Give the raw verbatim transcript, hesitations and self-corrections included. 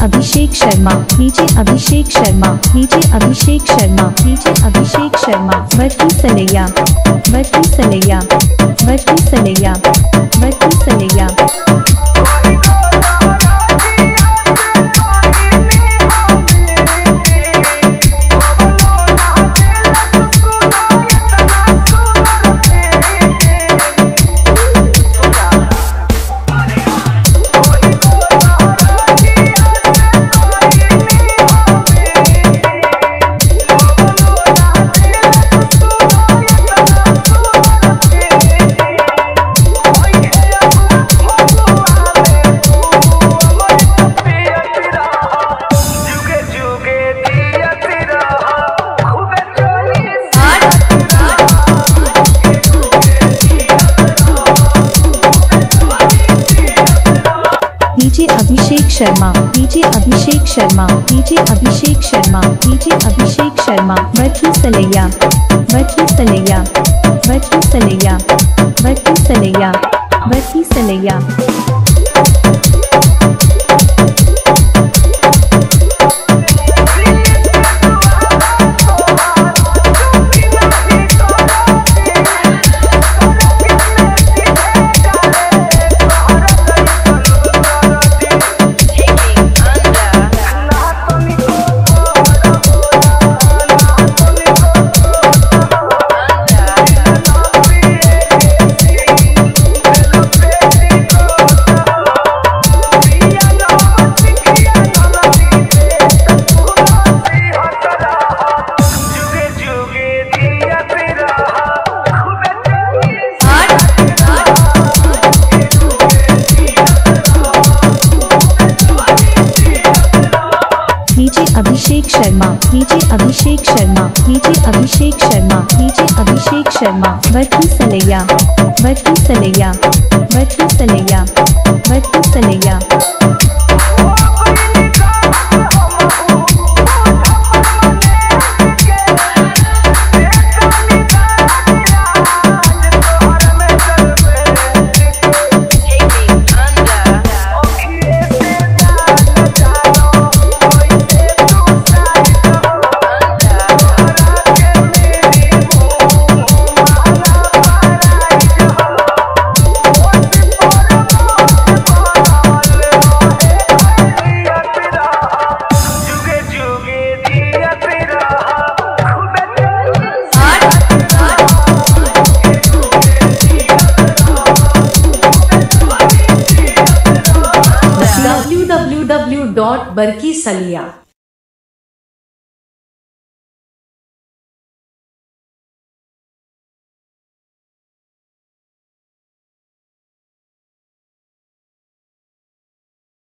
Abhishek Sharma, DJ Abhishek Sharma, DJ Abhishek Sharma, DJ Abhishek Sharma, Barki Salaiya, Barki Salaiya, Barki Salaiya, Barki Salaiya. DJ Abhishek Sharma, DJ Abhishek Sharma, DJ Abhishek Sharma, DJ Abhishek Sharma, Barki Salaiya, Barki Salaiya, Barki Salaiya, Barki Salaiya, Barki Salaiya. DJ Abhishek Sharma, DJ Abhishek Sharma, DJ Abhishek Sharma, DJ Abhishek Sharma, Barki Salaiya, Barki Salaiya, Barki Salaiya, Barki Salaiya. W W W dot Barki सलिया।